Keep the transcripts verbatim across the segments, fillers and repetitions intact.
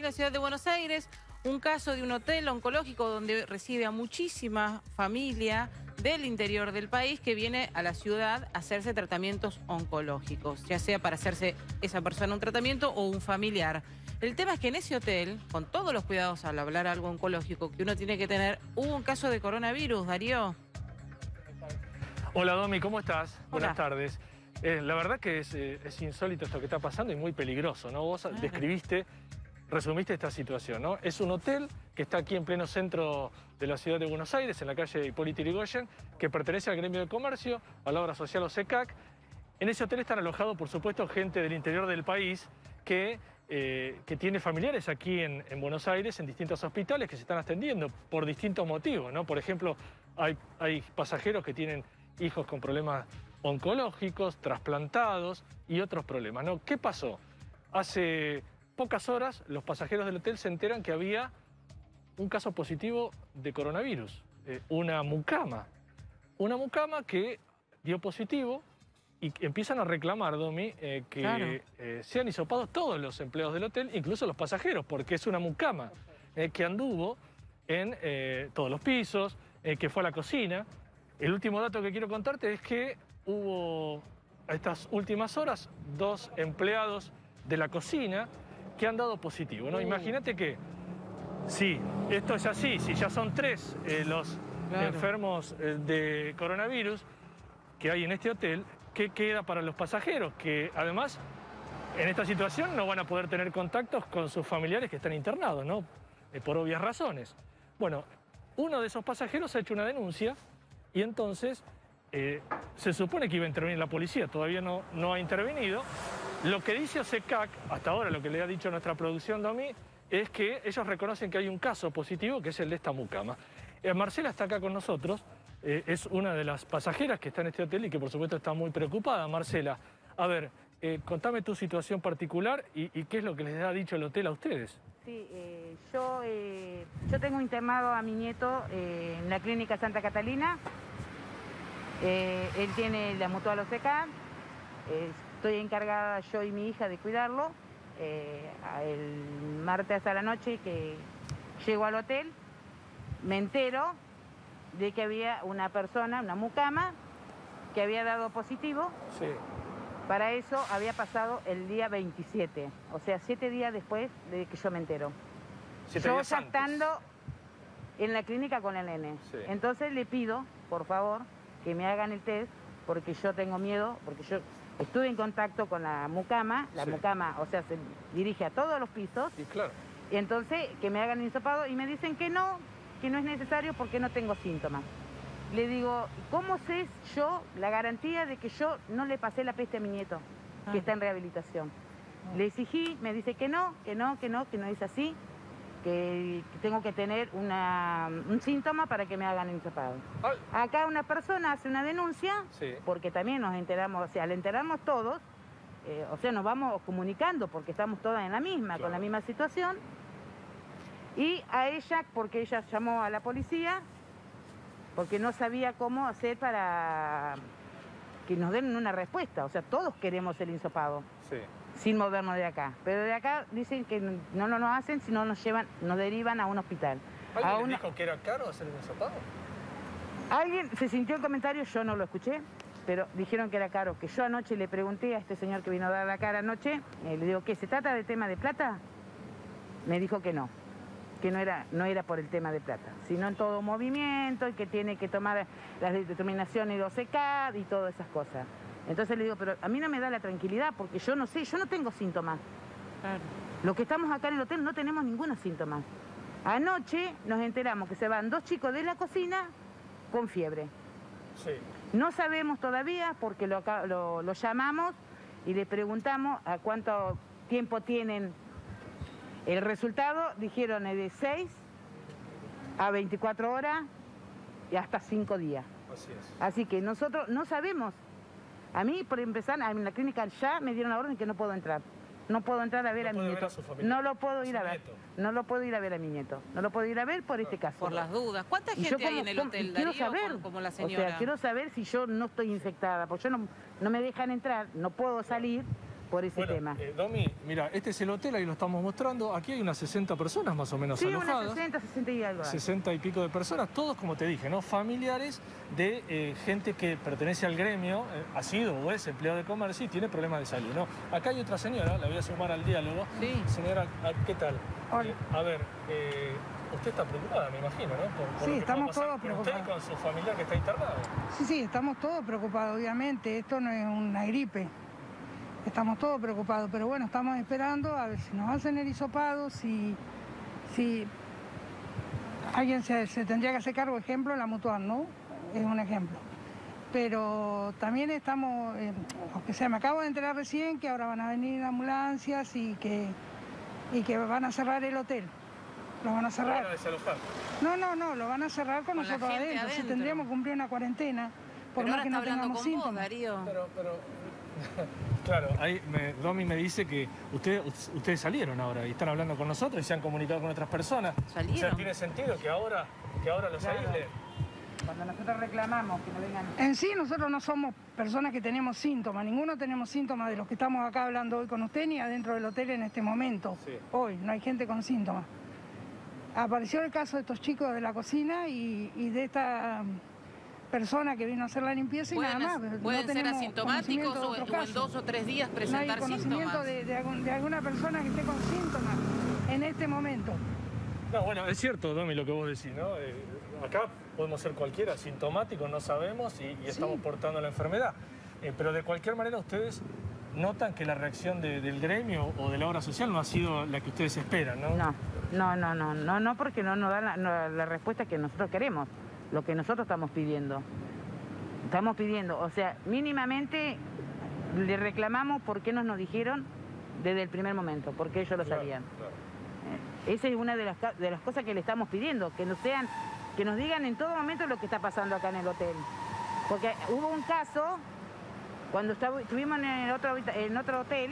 En la ciudad de Buenos Aires, un caso de un hotel oncológico donde recibe a muchísima familia del interior del país que viene a la ciudad a hacerse tratamientos oncológicos, ya sea para hacerse esa persona un tratamiento o un familiar. El tema es que en ese hotel, con todos los cuidados al hablar algo oncológico que uno tiene que tener, hubo un caso de coronavirus, Darío. Hola Domi, ¿cómo estás? Hola. Buenas tardes. Eh, la verdad que es, eh, es insólito esto que está pasando y muy peligroso, ¿no? Vos Claro. describiste, resumiste esta situación, ¿no? Es un hotel que está aquí en pleno centro de la ciudad de Buenos Aires, en la calle Hipólito Yrigoyen, que pertenece al gremio de comercio, a la obra social OSECAC. En ese hotel están alojados, por supuesto, gente del interior del país que, eh, que tiene familiares aquí en, en Buenos Aires, en distintos hospitales que se están atendiendo por distintos motivos, ¿no? Por ejemplo, hay, hay pasajeros que tienen hijos con problemas oncológicos, trasplantados y otros problemas, ¿no? ¿Qué pasó? Hace pocas horas los pasajeros del hotel se enteran que había un caso positivo de coronavirus, eh, una mucama. Una mucama que dio positivo y que empiezan a reclamar, Domi, eh, que Claro. eh, sean hisopados todos los empleados del hotel, incluso los pasajeros, porque es una mucama eh, que anduvo en eh, todos los pisos, eh, que fue a la cocina. El último dato que quiero contarte es que hubo, a estas últimas horas, dos empleados de la cocina que han dado positivo, ¿no? Uh. Imagínate que, si esto es así, si ya son tres eh, los Claro. enfermos eh, de coronavirus que hay en este hotel, ¿qué queda para los pasajeros? Que además, en esta situación no van a poder tener contactos con sus familiares que están internados, ¿no? Eh, por obvias razones. Bueno, uno de esos pasajeros ha hecho una denuncia y entonces eh, se supone que iba a intervenir la policía, todavía no, no ha intervenido. Lo que dice OSECAC, hasta ahora lo que le ha dicho nuestra producción, Domi, es que ellos reconocen que hay un caso positivo, que es el de esta mucama. Eh, Marcela está acá con nosotros, eh, es una de las pasajeras que está en este hotel y que por supuesto está muy preocupada. Marcela, a ver, eh, contame tu situación particular y, y qué es lo que les ha dicho el hotel a ustedes. Sí, eh, yo, eh, yo tengo internado a mi nieto eh, en la clínica Santa Catalina. Eh, él tiene la mutual OSECAC. Eh, estoy encargada yo y mi hija de cuidarlo. Eh, el martes a la noche que llego al hotel, me entero de que había una persona, una mucama, que había dado positivo. Sí. Para eso había pasado el día veintisiete, o sea, siete días después de que yo me entero. Siete Yo días ya antes. estando en la clínica con el nene. Sí. Entonces le pido, por favor, que me hagan el test, porque yo tengo miedo, porque yo estuve en contacto con la mucama, la Sí. mucama, o sea, se dirige a todos los pisos, Y claro. y entonces que me hagan el hisopado y me dicen que no, que no es necesario porque no tengo síntomas. Le digo, ¿cómo sé yo la garantía de que yo no le pasé la peste a mi nieto, Ah. que está en rehabilitación? Le exigí, me dice que no, que no, que no, que no es así, que tengo que tener una, un síntoma para que me hagan el hisopado. Ay, Acá una persona hace una denuncia, Sí. porque también nos enteramos, o sea, al enterarnos todos, eh, o sea, nos vamos comunicando porque estamos todas en la misma, Claro. con la misma situación. Y a ella, porque ella llamó a la policía, porque no sabía cómo hacer para que nos den una respuesta. O sea, todos queremos el hisopado, Sí. sin movernos de acá. Pero de acá dicen que no lo nos hacen, sino nos llevan, nos derivan a un hospital. ¿Alguien A les una- dijo que era caro hacer un hisopado? Alguien se sintió el comentario, yo no lo escuché, pero dijeron que era caro. Que yo anoche le pregunté a este señor que vino a dar la cara anoche, eh, le digo, ¿qué, se trata de tema de plata? Me dijo que no, que no era, no era por el tema de plata, sino en todo movimiento y que tiene que tomar las determinaciones de OSECAC y todas esas cosas. Entonces le digo, pero a mí no me da la tranquilidad porque yo no sé, yo no tengo síntomas. Claro. Los que estamos acá en el hotel no tenemos ningunos síntomas. Anoche nos enteramos que se van dos chicos de la cocina con fiebre. Sí. No sabemos todavía porque lo, acá- lo, lo llamamos y le preguntamos a cuánto tiempo tienen el resultado. Dijeron eh, de seis a veinticuatro horas y hasta cinco días. Así es. Así que nosotros no sabemos. A mí, por empezar, en la clínica ya me dieron la orden que no puedo entrar. No puedo entrar a ver No a mi puede ver nieto. a su familia. No lo puedo A ir su a ver. nieto. No lo puedo ir a ver a mi nieto. No lo puedo ir a ver por este caso. Por las dudas. ¿Cuánta Y gente yo hay en el como- hotel, y quiero Darío? saber, Como- Como la o señora. sea, quiero saber si yo no estoy infectada, porque yo no, no me dejan entrar, no puedo salir, por ese bueno, tema. Eh, Domi, mira, este es el hotel, ahí lo estamos mostrando. Aquí hay unas sesenta personas más o menos Sí, alojadas. unas sesenta, sesenta y algo. sesenta y pico de personas, todos, como te dije, ¿no? Familiares de eh, gente que pertenece al gremio, eh, ha sido o es empleado de comercio y tiene problemas de salud, ¿no? Acá hay otra señora, la voy a sumar al diálogo. Sí. Señora, ¿qué tal? Hola. Eh, a ver, eh, usted está preocupada, me imagino, ¿no? Por, por Sí, lo que estamos pueda pasar todos con usted y preocupados. con su familiar que está internado. Sí, sí, estamos todos preocupados, obviamente. Esto no es una gripe. Estamos todos preocupados, pero bueno, estamos esperando a ver si nos hacen el hisopado, si, si alguien se, se tendría que hacer cargo, ejemplo, la Mutual, ¿no? Es un ejemplo. Pero también estamos, eh, o sea, me acabo de enterar recién que ahora van a venir ambulancias y que, y que van a cerrar el hotel. Lo van a Van a cerrar. desalojar. No, no, no, lo van a cerrar con, Con la nosotros gente adentro. Si adentro. tendríamos que cumplir una cuarentena, por Pero más ahora que está no hablando tengamos con vos, síntomas. Darío. Pero, pero... Claro, ahí me, Domi me dice que usted, ustedes salieron ahora y están hablando con nosotros y se han comunicado con otras personas. Salieron. O sea, ¿tiene sentido que ahora, que ahora los Claro. aísle? Cuando nosotros reclamamos que no vengan... En sí, nosotros no somos personas que tenemos síntomas, ninguno tenemos síntomas de los que estamos acá hablando hoy con usted ni adentro del hotel en este momento. Sí. Hoy, no hay gente con síntomas. Apareció el caso de estos chicos de la cocina y, y de esta persona que vino a hacer la limpieza y Pueden, nada más. pueden no ser tenemos asintomáticos conocimiento de o, otro o en caso. dos o tres días No hay presentar conocimiento síntomas. de, de algún- de alguna persona que esté con síntomas en este momento. No, bueno, es cierto, Domi, lo que vos decís, ¿no? Eh, acá podemos ser cualquiera, sintomáticos, no sabemos y, y estamos portando la enfermedad. Eh, pero de cualquier manera ustedes notan que la reacción de- del gremio o de la obra social no ha sido la que ustedes esperan, ¿no? No, no, no, no, no, no porque no nos dan la, no, la respuesta que nosotros queremos, lo que nosotros estamos pidiendo. Estamos pidiendo, o sea, mínimamente le reclamamos por qué nos nos dijeron desde el primer momento, porque ellos lo Claro, sabían. claro. Eh, Esa es una de las, ca- de las cosas que le estamos pidiendo, que nos sean, que nos digan en todo momento lo que está pasando acá en el hotel. Porque hubo un caso, cuando estaba- estuvimos en, el otro, habita- en otro hotel,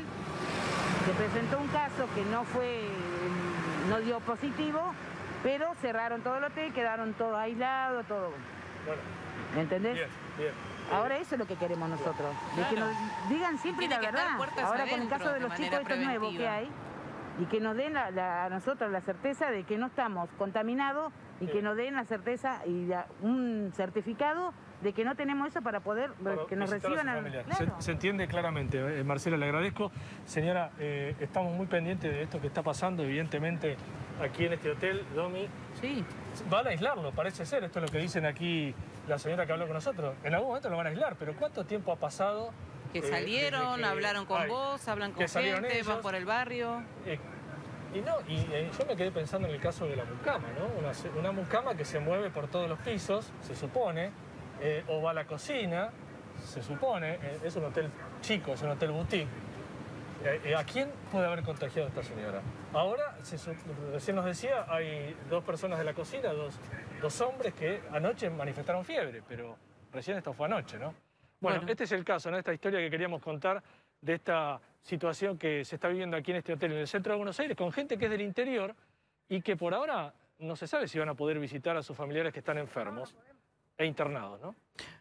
se presentó un caso que no fue, no dio positivo, pero cerraron todo el hotel, quedaron todos aislados, todo. Bueno, ¿Entendés? bien, bien. Ahora eso es lo que queremos nosotros, de que Claro. nos digan siempre Tiene la que estar verdad. puertas Ahora con el adentro, caso de de los chicos manera estos nuevos que preventiva. hay, y que nos den la- la- a nosotros la certeza de que no estamos contaminados y Sí. que nos den la certeza y la- un certificado de que no tenemos eso para poder Para que nos visitar a reciban su al... familiar. Claro. Se, se entiende claramente, eh, Marcela, le agradezco. Señora, eh, estamos muy pendientes de esto que está pasando, evidentemente, aquí en este hotel, Domi. Sí. Van a aislarlo, parece ser, esto es lo que dicen aquí la señora que habló con nosotros. En algún momento lo van a aislar, pero ¿cuánto tiempo ha pasado? Que eh, salieron, desde que- hablaron con ay, vos, hablan con que salieron gente, van ellos? por el barrio. Eh, y no, y eh, yo me quedé pensando en el caso de la mucama, ¿no? Una, se- una mucama que se mueve por todos los pisos, se supone, eh, o va a la cocina, se supone, eh, es un hotel chico, es un hotel boutique. Eh, eh, ¿A quién puede haber contagiado esta señora? Ahora, se su- recién nos decía, hay dos personas de la cocina, dos, dos hombres que anoche manifestaron fiebre, pero recién esto fue anoche, ¿no? Bueno, Bueno. este es el caso, ¿no? Esta historia que queríamos contar de esta situación que se está viviendo aquí en este hotel en el centro de Buenos Aires con gente que es del interior y que por ahora no se sabe si van a poder visitar a sus familiares que están enfermos e internados, ¿no?